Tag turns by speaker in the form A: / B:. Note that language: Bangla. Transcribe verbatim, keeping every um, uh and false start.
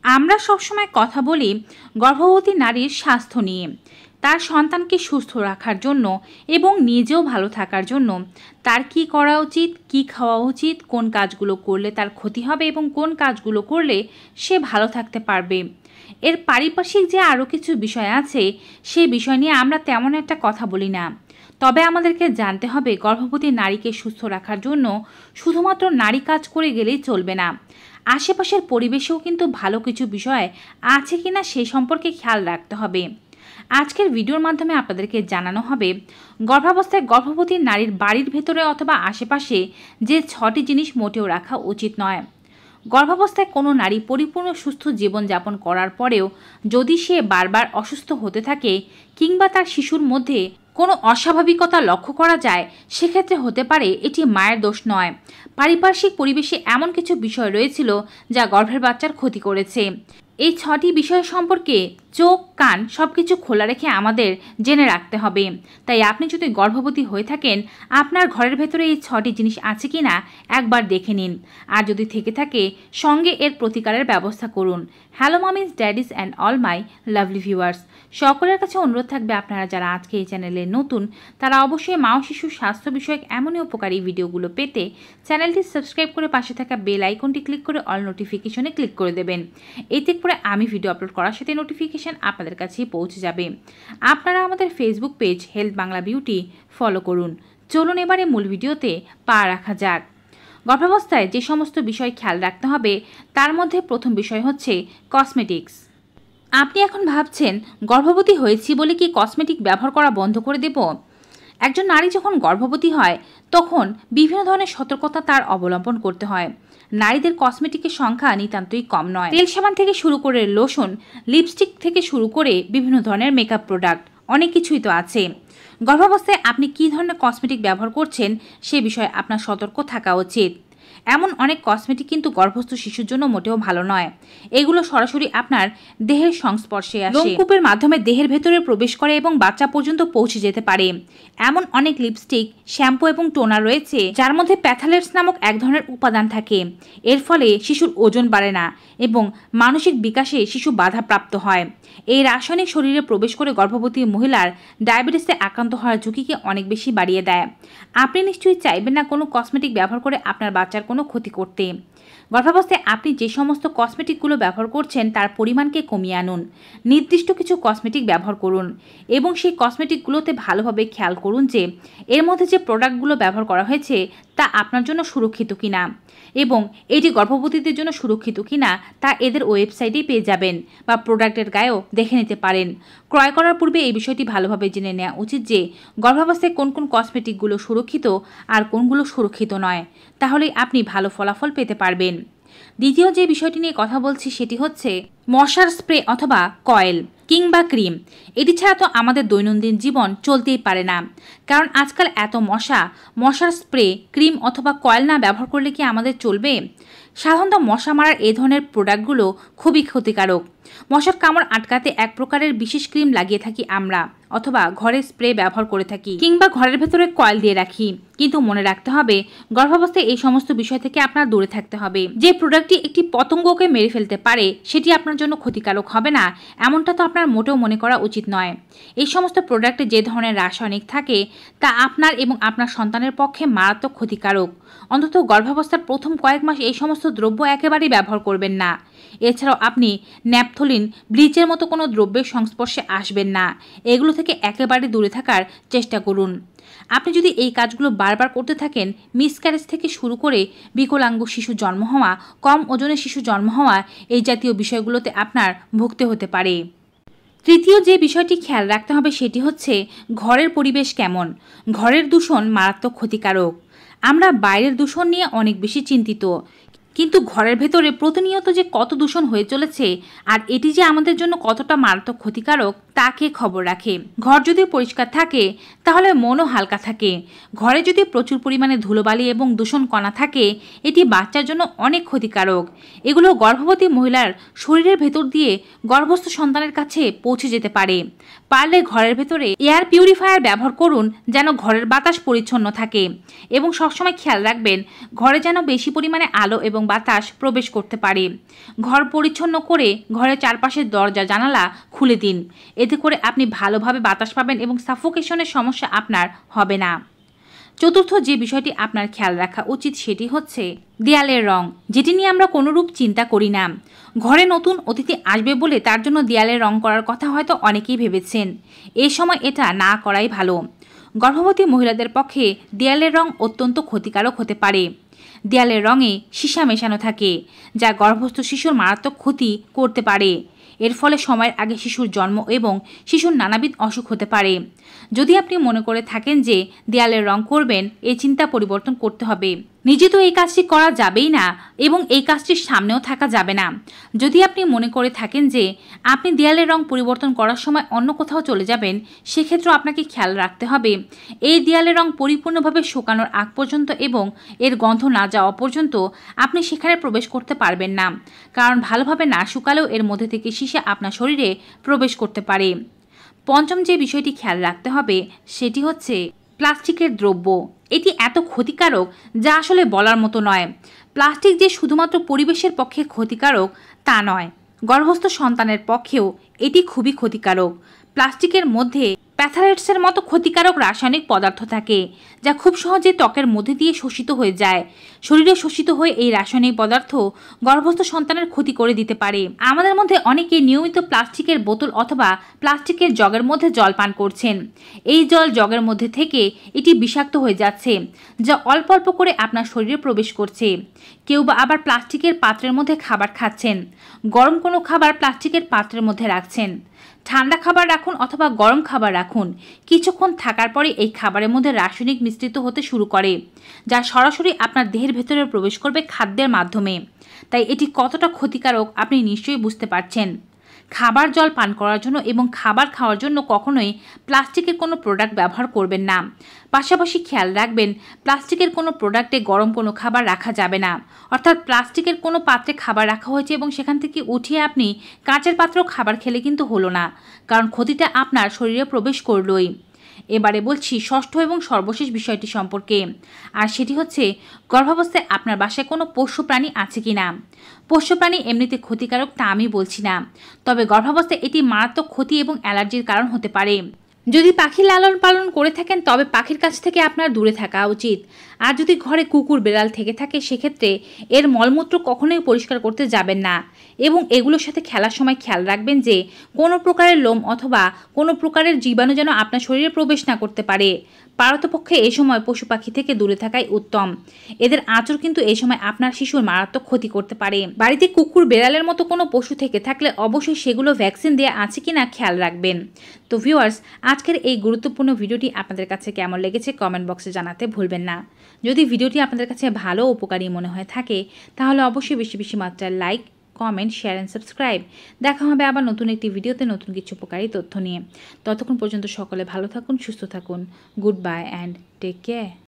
A: আমরা সবসময় কথা বলি গর্ভবতী নারীর স্বাস্থ্য নিয়ে, তার সন্তানকে সুস্থ রাখার জন্য এবং নিজেও ভালো থাকার জন্য তার কি করা উচিত, কি খাওয়া উচিত, কোন কাজগুলো করলে তার ক্ষতি হবে এবং কোন কাজগুলো করলে সে ভালো থাকতে পারবে। এর পারিপার্শ্বিক যে আরও কিছু বিষয় আছে সেই বিষয় নিয়ে আমরা তেমন একটা কথা বলি না। তবে আমাদেরকে জানতে হবে গর্ভবতী নারীকে সুস্থ রাখার জন্য শুধুমাত্র নারী কাজ করে গেলেই চলবে না, আশেপাশের পরিবেশেও কিন্তু ভালো কিছু বিষয় আছে কিনা সেই সম্পর্কে খেয়াল রাখতে হবে। আজকের ভিডিওর মাধ্যমে আপনাদেরকে জানানো হবে গর্ভাবস্থায় গর্ভবতী নারীর বাড়ির ভেতরে অথবা আশেপাশে যে ছটি জিনিস মোটেও রাখা উচিত নয়। গর্ভাবস্থায় কোনো নারী পরিপূর্ণ সুস্থ জীবনযাপন করার পরেও যদি সে বারবার অসুস্থ হতে থাকে কিংবা তার শিশুর মধ্যে কোনো অস্বাভাবিকতা লক্ষ্য করা যায়, সেক্ষেত্রে হতে পারে এটি মায়ের দোষ নয়, পারিপার্শ্বিক পরিবেশে এমন কিছু বিষয় রয়েছিল যা গর্ভের বাচ্চার ক্ষতি করেছে। এই ছটি বিষয় সম্পর্কে চোখ কান সব কিছু খোলা রেখে আমাদের জেনে রাখতে হবে। তাই আপনি যদি গর্ভবতী হয়ে থাকেন, আপনার ঘরের ভেতরে এই ছটি জিনিস আছে কি না একবার দেখে নিন, আর যদি থেকে থাকে সঙ্গে এর প্রতিকারের ব্যবস্থা করুন। Hello mummies, daddies and all my lovely viewers, সকলের কাছে অনুরোধ থাকবে আপনারা যারা আজকে এই চ্যানেলে নতুন তারা অবশ্যই মা ও শিশুর স্বাস্থ্য বিষয়ক এমনই উপকারী ভিডিওগুলো পেতে চ্যানেলটি সাবস্ক্রাইব করে পাশে থাকা বেল আইকনটি ক্লিক করে অল নোটিফিকেশনে ক্লিক করে দেবেন। এতে করে আমি ভিডিও আপলোড করার সাথে নোটিফিকেশন আপনাদের কাছেই পৌঁছে যাবে। আপনারা আমাদের Facebook page health Bangla beauty follow করুন। চলুন এবারে মূল ভিডিওতে পা রাখা যাক। গর্ভাবস্থায় যে সমস্ত বিষয় খেয়াল রাখতে হবে তার মধ্যে প্রথম বিষয় হচ্ছে কসমেটিক্স। আপনি এখন ভাবছেন গর্ভবতী হয়েছি বলে কি কসমেটিক ব্যবহার করা বন্ধ করে দেব? একজন নারী যখন গর্ভবতী হয় তখন বিভিন্ন ধরনের সতর্কতা তার অবলম্বন করতে হয়। নারীদের কসমেটিকের সংখ্যা নিতান্তই কম নয়। তেল সাবান থেকে শুরু করে লোশন, লিপস্টিক থেকে শুরু করে বিভিন্ন ধরনের মেকআপ প্রোডাক্ট, অনেক কিছুই তো আছে। গর্ভাবস্থায় আপনি কী ধরনের কসমেটিক ব্যবহার করছেন সে বিষয়ে আপনার সতর্ক থাকা উচিত। এমন অনেক কসমেটিক কিন্তু গর্ভস্থ শিশুর জন্য মোটেও ভালো নয়। এগুলো সরাসরি আপনার দেহের সংস্পর্শে আসে, লোমকূপের মাধ্যমে দেহের ভেতরে প্রবেশ করে এবং বাচ্চা পর্যন্ত পৌঁছে যেতে পারে। এমন অনেক লিপস্টিক, শ্যাম্পু এবং টোনার রয়েছে যার মধ্যে প্যাথালেটস নামক এক ধরনের উপাদান থাকে। এর ফলে শিশুর ওজন বাড়ে না এবং মানসিক বিকাশে শিশু বাধাপ্রাপ্ত হয়। এই রাসায়নিক শরীরে প্রবেশ করে গর্ভবতী মহিলার ডায়াবেটিসে আক্রান্ত হওয়ার ঝুঁকিকে অনেক বেশি বাড়িয়ে দেয়। আপনি নিশ্চয়ই চাইবেন না কোনো কসমেটিক ব্যবহার করে আপনার বাচ্চার কোনো ক্ষতি করতে। গর্ভাবস্থায় আপনি যে সমস্ত কসমেটিকগুলো ব্যবহার করছেন তার পরিমাণকে কমিয়ে আনুন। নির্দিষ্ট কিছু কসমেটিক ব্যবহার করুন এবং সেই কসমেটিকগুলোতে ভালোভাবে খেয়াল করুন যে এর মধ্যে যে প্রোডাক্টগুলো ব্যবহার করা হয়েছে তা আপনার জন্য সুরক্ষিত কিনা এবং এটি গর্ভবতীদের জন্য সুরক্ষিত কিনা তা এদের ওয়েবসাইটেই পেয়ে যাবেন বা প্রোডাক্টের গায়েও দেখে নিতে পারেন। ক্রয় করার পূর্বে এই বিষয়টি ভালোভাবে জেনে নেওয়া উচিত যে গর্ভাবস্থায় কোন কোন কসমেটিকগুলো সুরক্ষিত আর কোনগুলো সুরক্ষিত নয়, তাহলেই আপনি ভালো ফলাফল পেতে পারবেন। দ্বিতীয় যে বিষয়টি নিয়ে কথা বলছি সেটি হচ্ছে মশার স্প্রে অথবা কয়েল কিংবা ক্রিম। এটি ছাড়া তো আমাদের দৈনন্দিন জীবন চলতেই পারে না, কারণ আজকাল এত মশা, মশার স্প্রে, ক্রিম অথবা কয়েল না ব্যবহার করলে কি আমাদের চলবে? সাধারণত মশা মারার এই ধরনের প্রোডাক্টগুলো খুবই ক্ষতিকারক। মশার কামড় আটকাতে এক প্রকারের বিশেষ ক্রিম লাগিয়ে থাকি আমরা, অথবা ঘরে স্প্রে ব্যবহার করে থাকি কিংবা ঘরের ভেতরে কয়েল দিয়ে রাখি। কিন্তু মনে রাখতে হবে গর্ভাবস্থায় এই সমস্ত বিষয় থেকে আপনার দূরে থাকতে হবে। যে প্রোডাক্টটি একটি পতঙ্গকে মেরে ফেলতে পারে সেটি আপনার জন্য ক্ষতিকারক হবে না এমনটা তো আপনার মোটেও মনে করা উচিত নয়। এই সমস্ত প্রোডাক্টে যে ধরনের রাসায়নিক থাকে তা আপনার এবং আপনার সন্তানের পক্ষে মারাত্মক ক্ষতিকারক। অন্তত গর্ভাবস্থার প্রথম কয়েক মাস এই সমস্ত দ্রব্য একেবারেই ব্যবহার করবেন না। এছাড়াও আপনি ন্যাপথলিন, ব্লিচের মতো কোনো দ্রব্যের সংস্পর্শে আসবেন না। এগুলো থেকে একেবারে দূরে থাকার চেষ্টা করুন। আপনি যদি এই কাজগুলো বারবার করতে থাকেন, মিসক্যারেজ থেকে শুরু করে বিকলাঙ্গ শিশু জন্ম হওয়া, কম ওজনের শিশু জন্ম হওয়া, এই জাতীয় বিষয়গুলোতে আপনার ভুগতে হতে পারে। তৃতীয় যে বিষয়টি খেয়াল রাখতে হবে সেটি হচ্ছে ঘরের পরিবেশ কেমন। ঘরের দূষণ মারাত্মক ক্ষতিকারক। আমরা বাইরের দূষণ নিয়ে অনেক বেশি চিন্তিত, কিন্তু ঘরের ভেতরে প্রতিনিয়ত যে কত দূষণ হয়ে চলেছে আর এটি যে আমাদের জন্য কতটা মারাত্মক ক্ষতিকারক তা কে খবর রাখে? ঘর যদি পরিষ্কার থাকে তাহলে মনও হালকা থাকে। ঘরে যদি প্রচুর পরিমাণে ধুলোবালি এবং দূষণ কণা থাকে এটি বাচ্চার জন্য অনেক ক্ষতিকারক। এগুলো গর্ভবতী মহিলার শরীরের ভেতর দিয়ে গর্ভস্থ সন্তানের কাছে পৌঁছে যেতে পারে। পারলে ঘরের ভেতরে এয়ার পিউরিফায়ার ব্যবহার করুন যেন ঘরের বাতাস পরিচ্ছন্ন থাকে এবং সবসময় খেয়াল রাখবেন ঘরে যেন বেশি পরিমাণে আলো এবং বাতাস প্রবেশ করতে পারে। ঘর পরিচ্ছন্ন করে ঘরের চারপাশের দরজা জানালা খুলে দিন। এতে করে আপনি ভালোভাবে বাতাস পাবেন এবং সাফোকেশনের সমস্যা আপনার হবে না। চতুর্থ যে বিষয়টি আপনার খেয়াল রাখা উচিত সেটি হচ্ছে দেয়ালের রং, যেটি নিয়ে আমরা কোনোরূপ চিন্তা করি না। ঘরে নতুন অতিথি আসবে বলে তার জন্য দেয়ালের রং করার কথা হয়তো অনেকেই ভেবেছেন। এই সময় এটা না করাই ভালো। গর্ভবতী মহিলাদের পক্ষে দেয়ালের রং অত্যন্ত ক্ষতিকারক হতে পারে। দেয়ালের রঙে সীসা মেশানো থাকে, যা গর্ভস্থ শিশুর মারাত্মক ক্ষতি করতে পারে। এর ফলে সময়ের আগে শিশুর জন্ম এবং শিশুর নানাবিধ অসুখ হতে পারে। যদি আপনি মনে করে থাকেন যে দেয়ালের রং করবেন, এই চিন্তা পরিবর্তন করতে হবে। নিজে তো এই কাজটি করা যাবেই না এবং এই কাজটির সামনেও থাকা যাবে না। যদি আপনি মনে করে থাকেন যে আপনি দেয়ালের রং পরিবর্তন করার সময় অন্য কোথাও চলে যাবেন, সেক্ষেত্রেও আপনাকে খেয়াল রাখতে হবে এই দেয়ালের রং পরিপূর্ণভাবে শুকানোর আগ পর্যন্ত এবং এর গন্ধ না যাওয়া পর্যন্ত আপনি সেখানে প্রবেশ করতে পারবেন না, কারণ ভালোভাবে না শুকালেও এর মধ্যে থেকে সীসা আপনার শরীরে প্রবেশ করতে পারে। পঞ্চম যে বিষয়টি খেয়াল রাখতে হবে সেটি হচ্ছে প্লাস্টিকের দ্রব্য। এটি এত ক্ষতিকারক যা আসলে বলার মতো নয়। প্লাস্টিক যে শুধুমাত্র পরিবেশের পক্ষে ক্ষতিকারক তা নয়, গর্ভস্থ সন্তানের পক্ষেও এটি খুবই ক্ষতিকারক। প্লাস্টিকের মধ্যে প্যাথারেটসের মতো ক্ষতিকারক রাসায়নিক পদার্থ থাকে, যা খুব সহজে ত্বকের মধ্যে দিয়ে শোষিত হয়ে যায়। শরীরে শোষিত হয়ে এই রাসায়নিক পদার্থ গর্ভস্থ সন্তানের ক্ষতি করে দিতে পারে। আমাদের মধ্যে অনেকে নিয়মিত প্লাস্টিকের বোতল অথবা প্লাস্টিকের জগের মধ্যে জল পান করছেন। এই জল জগের মধ্যে থেকে এটি বিষাক্ত হয়ে যাচ্ছে, যা অল্প অল্প করে আপনার শরীরে প্রবেশ করছে। কেউ বা আবার প্লাস্টিকের পাত্রের মধ্যে খাবার খাচ্ছেন। গরম কোনো খাবার প্লাস্টিকের পাত্রের মধ্যে রাখছেন। ঠান্ডা খাবার রাখুন অথবা গরম খাবার রাখুন। কিছুক্ষণ থাকার পরে এই খাবারের মধ্যে রাসায়নিক মিশ্রিত হতে শুরু করে, যা সরাসরি আপনার দেহের ভেতরে প্রবেশ করবে খাদ্যের মাধ্যমে। তাই এটি কতটা ক্ষতিকারক আপনি নিশ্চয়ই বুঝতে পারছেন। খাবার জল পান করার জন্য এবং খাবার খাওয়ার জন্য কখনোই প্লাস্টিকের কোনো প্রোডাক্ট ব্যবহার করবেন না। পাশাপাশি খেয়াল রাখবেন প্লাস্টিকের কোনো প্রোডাক্টে গরম কোনো খাবার রাখা যাবে না। অর্থাৎ প্লাস্টিকের কোনো পাত্রে খাবার রাখা হয়েছে এবং সেখান থেকে উঠিয়ে আপনি কাঁচের পাত্রেও খাবার খেলে কিন্তু হলো না, কারণ ক্ষতিটা আপনার শরীরে প্রবেশ করলই। এবারে বলছি ষষ্ঠ এবং সর্বশেষ বিষয়টি সম্পর্কে, আর সেটি হচ্ছে গর্ভাবস্থায় আপনার বাসায় কোনো পোষ্য প্রাণী আছে কি না। পোষ্য প্রাণী এমনিতে ক্ষতিকারক তা আমি বলছি না, তবে গর্ভাবস্থায় এটি মারাত্মক ক্ষতি এবং অ্যালার্জির কারণ হতে পারে। যদি পাখি লালন পালন করে থাকেন তবে পাখির কাছ থেকে আপনার দূরে থাকা উচিত। আর যদি ঘরে কুকুর বিড়াল থেকে থাকে সেক্ষেত্রে এর মলমূত্র কখনোই পরিষ্কার করতে যাবেন না এবং এগুলোর সাথে খেলার সময় খেয়াল রাখবেন যে কোনো প্রকারের লোম অথবা কোনো প্রকারের জীবাণু যেন আপনার শরীরে প্রবেশ না করতে পারে। পারতপক্ষে এই সময় পশু পাখি থেকে দূরে থাকাই উত্তম। এদের আঁচড় কিন্তু এই সময় আপনার শিশুর মারাত্মক ক্ষতি করতে পারে। বাড়িতে কুকুর বেড়ালের মতো কোনো পশু থেকে থাকলে অবশ্যই সেগুলো ভ্যাকসিন দেওয়া আছে কিনা খেয়াল রাখবেন। তো ভিউয়ার্স, আজকের এই গুরুত্বপূর্ণ ভিডিওটি আপনাদের কাছে কেমন লেগেছে কমেন্ট বক্সে জানাতে ভুলবেন না। যদি ভিডিওটি আপনাদের কাছে ভালো উপকারী মনে হয়ে থাকে তাহলে অবশ্যই বেশি বেশি মাত্রায় like, comment, share and subscribe. দেখা হবে আবার নতুন একটি ভিডিওতে নতুন কিছু উপকারী তথ্য নিয়ে। ততক্ষণ পর্যন্ত সকলে ভালো থাকুন, সুস্থ থাকুন। Goodbye and take care.